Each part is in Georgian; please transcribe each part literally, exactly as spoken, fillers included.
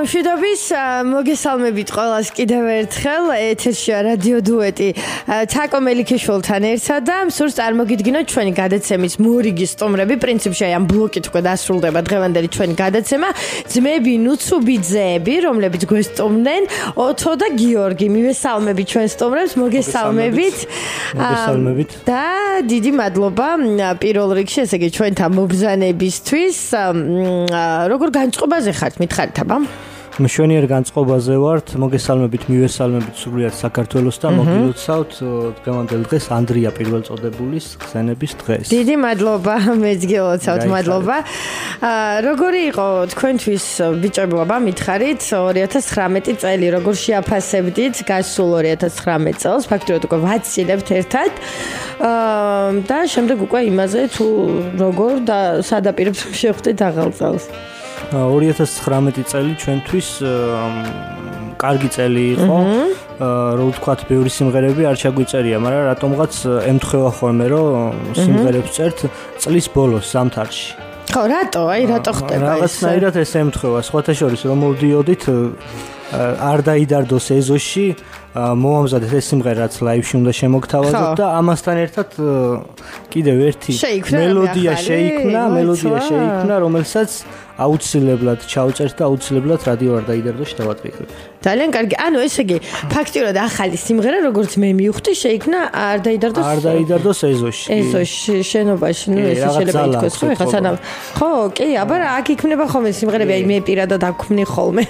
მშვიდობის მოგესალმებით ყველას კიდევ ერთხელ ეთერშია რადიო დუეტი თაკო მელიქიშვილთან ერთად და სურს წარმოგიდგინოთ ჩვენი გადაცემის მორიგი სტუმრები პრინციპში აი ამ ბლოკით უკვე დასრულდება დღევანდელი ჩვენი გადაცემა ძმები ნუცუბიძეები რომლებიც გვესტუმრნენ ოთო და გიორგი მივესალმებით ჩვენ სტუმრებს მოგესალმებით მოგესალმებით და დიდი მადლობა პირველ რიგში ესე იგი ჩვენთან მობრძანებისთვის როგორ განწყობაზე ხართ მითხარით აბა მშვენიერ განწყობაზე ვართ მოგესალმებით მივესალმებით სრულიად საქართველოს და მოგილოცავთ დღევანდელ დღეს ანდრია პირველწოდებულის ხსენების დღეს დიდი მადლობა მეც გილოცავთ მადლობა როგორი იყო თქვენთვის ბიჭებო აბა მითხარით ორი ათას ცხრამეტი წელი როგორ შეაფასებდით გასულ ორი ათას ცხრამეტ წელს ფაქტობრივად უკვე ვაცინებთ ერთად და შემდეგ უკვე იმაზე თუ როგორ და სადაპირებს შეხვდით აღარ წელს ორი ათას ცხრამეტი წელი ჩვენთვის კარგი წელი იყო. რო ვთქვათ, ბევრი სიმღერები არ ჩაგვიწერია, მაგრამ რატომღაც ემთხვევა ხოლმე, რომ სიმღერებს წერთ წლის ბოლოს ზამთარში. ხო, რატო? აი, რატო ხდება ეს? რაღაცნაირად ეს ემთხვევა, სხვათა შორის რომ მოვდიოდით არ დაიდარდოს ეზოში მოამზადეთ ეს სიმღერა რაც ლაივში უნდა შემოგთავაზოთ და ამასთან ერთად კიდევ ერთი მელოდია შეიქმნა, მელოდია შეიქმნა, რომელსაც აუცილებლად ჩავწერთ და აუცილებლად რადიო არ დაიდარდოს დავატვირთებ. ძალიან კარგი. ანუ ესე იგი ფაქტიურად ახალი სიმღერა როგორც მე მივხვდი შეიქმნა არ დაიდარდოს არ დაიდარდოს ეზოში. ეზოში შენობაში, ნუ ეს შეიძლება ითქვას, ხო, ეხლა სანამ. ხო, კი, აბა რა აქ იქნება ხოლმე სიმღერები, აი მე პირადად აქვმნი ხოლმე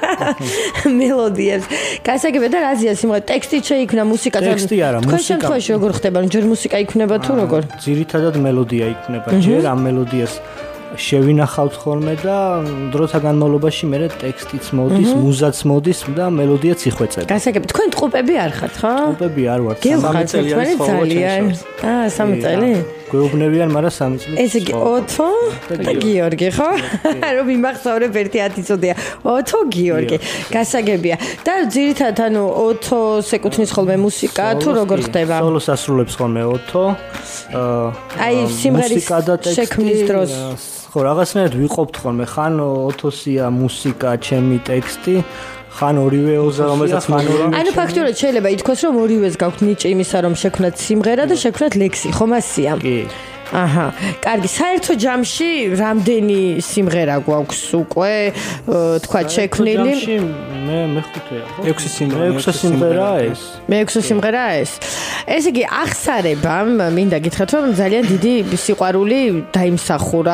მელოდიებს. გასაგებია და რაზეა სიმღერა ტექსტით შეიქმნა, მუსიკა და ტექსტი არა, მუსიკა. თქვენ შემთხვევაში როგორ ხდება? ჯერ მუსიკა იქნება თუ როგორ? ძირითადად მელოდია იქნება, ჯერ ამ მელოდიას შევინახავთ ხოლმე და დროთა განმავლობაში მე ტექსტიც მოდის, მუზაც მოდის და მელოდიაც იხვეწება. გასაგებია, თქვენ ტყუპები არ ხართ, ხო? ტყუპები არ ვართ. სამი წელი ძალიან. აა, სამი წელი? გვეუბნებიან, მაგრამ სამი წელი. ესე იგი, ოთო და გიორგი, ხო? რომ იმახსოვრებ ერთი ათი წუთია. ოთო, გიორგი. გასაგებია. და ძირითადად ანუ ოთოს ეკუთვნის ხოლმე მუსიკა თუ როგორ ხდება? სოლოს ასრულებს ხოლმე ოთო. აი, სიმღერის შექმნის დროს ხო, რაღაცნაირად ვიყოფთ ხოლმე, ხან ოთოსია მუსიკა, ჩემი ტექსტი, ხან ორივე ოზა, რომელსაც ხან ორივე. ანუ ფაქტობრივად შეიძლება ითქვას, რომ ორივეს გაქვთ ნიჭი იმისა, რომ შექმნათ სიმღერა და შექმნათ ლექსი, ხომ ასია? კი. აჰა. კარგი, საერთო ჯამში რამდენი სიმღერა გვაქვს უკვე, თქვა შექმნილი? მე მეხუთეა, ხო? ექვსი სიმღერა. ექვსი სიმღერაა ეს. მე ექვსი სიმღერაა ეს. ესე იგი, ახსარებამ მინდა გითხრათ, რომ ძალიან დიდი სიყვარული დაიმსახურა.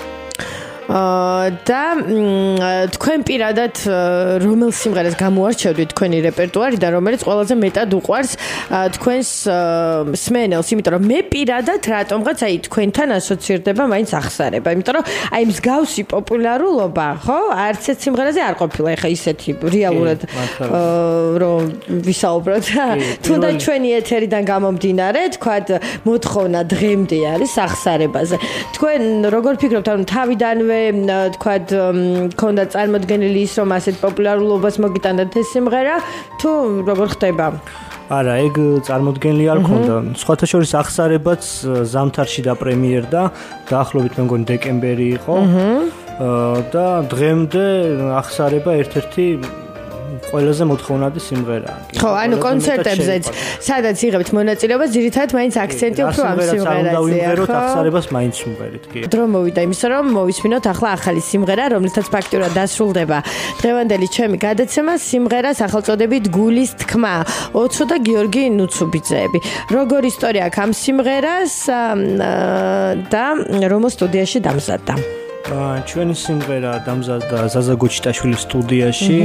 და თქვენ პირადად რომელ სიმღერას გამოარჩევდით თქვენი რეპერტუარიდან, რომელიც ყველაზე მეტად უყვარს თქვენს მსმენელს, იმიტომ რომ მე პირადად რატომღაც აი თქვენთან ასოცირდება მაინც ახსარება, იმიტომ რომ აი მსგავსი პოპულარულობა, ხო, არც ერთ სიმღერაზე არ ყოფილა ეხა ისეთი რეალურად რომ ვისაუბროთ. თუნდაც ჩვენი ეთერიდან გამომდინარე, თქვათ მოთხოვნა დღემდე არის ახსარებაზე. თქვენ როგორ ფიქრობთ, ანუ თავიდანვე თქვათ ქონდა წარმოდგენილი ის რომ ასეთ პოპულარულობას მოგიტანდათ ეს სიმღერა თუ როგორ ხდება? არა, ეგ წარმოდგენილი არ ქონდა. სხვათა შორის ახსარებაც ზამთარში დაპრემიერდა, დაახლოებით მე მგონი დეკემბერი იყო. და დღემდე ახსარება ერთ-ერთი ყველაზე მოთხოვნადი სიმღერაა. ხო, ანუ კონცერტებზეც, სადაც იღებთ მონაწილეობას, ძირითადად მაინც აქცენტი უფრო ამ სიმღერაზეა, ხო? ახსარებას მაინც ვუმღერით, კი. დრო მოვიდა იმისა, რომ მოვისმინოთ ახლა ახალი სიმღერა, რომლითაც ფაქტურად დასრულდება დღევანდელი ჩემი გადაცემა, სიმღერა სახელწოდებით გულის თქმა, ოთო და გიორგი ნუცუბიძეები. როგორ ისტორია აქვს ამ სიმღერას და რომელ სტუდიაში დამზადდა? ჩვენი სიმღერა დამზადდა ზაზა გოჩიტაშვილის სტუდიაში.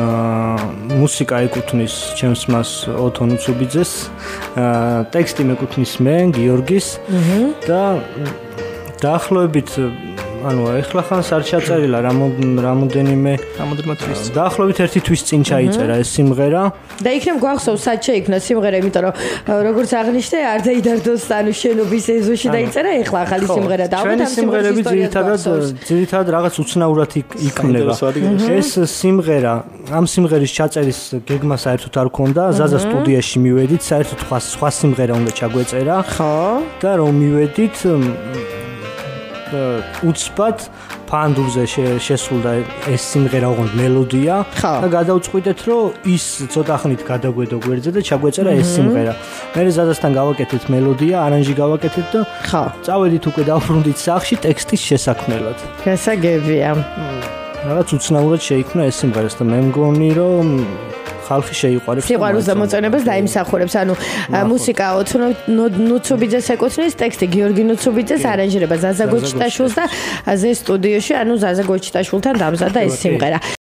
მუსიკა ეკუთვნის ჩემს მას ოთო ნუცუბიძეს. ტექსტი მეკუთვნის მე, გიორგის და დაახლოებით ანუ ეხლა ხანს არ ჩაწერილა რამოდენიმე რამოდენიმე თვის. დაახლოებით ერთი თვის წინ ჩაიწერა ეს სიმღერა. და იქნებ გვახსოვს სად შეიქმნა სიმღერა, იმიტომ რომ როგორც აღნიშნე, არ დაიდარდოს ანუ შენობის ეზოში დაიწერა, ეხლა ახალი სიმღერა და ალბათ ამ სიმღერები ძირითადად ძირითადად რაღაც უცნაურად იქმნება. ეს სიმღერა, ამ სიმღერის ჩაწერის გეგმა საერთოდ არ ქონდა, ზაზა სტუდიაში მივედით, საერთოდ სხვა სიმღერა უნდა ჩაგვეწერა. ხო. და რომ მივედით უცბად ფანდურზე შესრულდა ეს სიმღერა ოღონდ მელოდია და გადავწყვიტეთ რომ ის ცოტა ხნით გადაგვედო გვერდზე და ჩაგვეწერა ეს სიმღერა. მე ზადასთან გავაკეთეთ მელოდია, არანჟი გავაკეთეთ და ხო. წავედით უკვე დავბრუნდით სახლში ტექსტის შესაქმნელად. გასაგებია. რაღაც უცნაურად შეიქმნა ეს სიმღერა და მე მგონი რომ ხალხი შეიყვარებს. სიყვარულს და მოწონებას დაიმსახურებს. ანუ მუსიკა ნუცუბიძეს ეკუთვნის, ტექსტი გიორგი ნუცუბიძეს, არანჟირება ზაზა გოჩიტაშვილს და ზე სტუდიოში, ანუ ზაზა გოჩიტაშვილთან დამზადდა ეს სიმღერა.